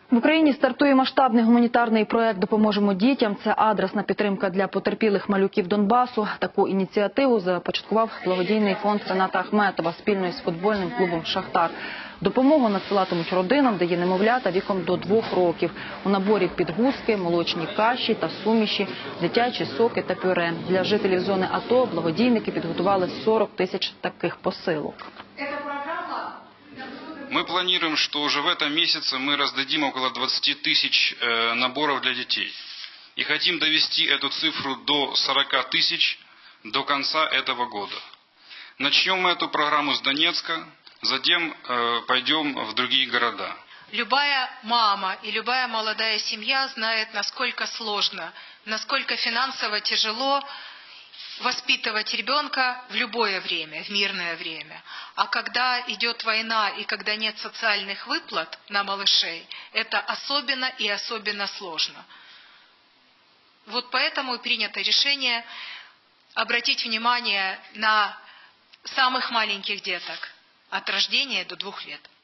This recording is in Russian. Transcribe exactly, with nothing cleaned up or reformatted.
В Україні стартує масштабний гуманітарний проект «Допоможемо дітям». Це адресна підтримка для потерпілих малюків Донбасу. Таку ініціативу започаткував благодійний фонд Рената Ахметова спільно із футбольним клубом «Шахтар». Допомогу надсилатимуть родинам, де є немовлята віком до двох років. У наборі підгузки, молочні каші та суміші, дитячі соки та пюре. Для жителів зони АТО благодійники підготували сорок тисяч таких посилок. Мы планируем, что уже в этом месяце мы раздадим около двадцати тысяч наборов для детей. И хотим довести эту цифру до сорока тысяч до конца этого года. Начнем мы эту программу с Донецка, затем пойдем в другие города. Любая мама и любая молодая семья знает, насколько сложно, насколько финансово тяжело воспитывать ребенка в любое время, в мирное время. А когда идет война и когда нет социальных выплат на малышей, это особенно и особенно сложно. Вот поэтому и принято решение обратить внимание на самых маленьких деток от рождения до двух лет.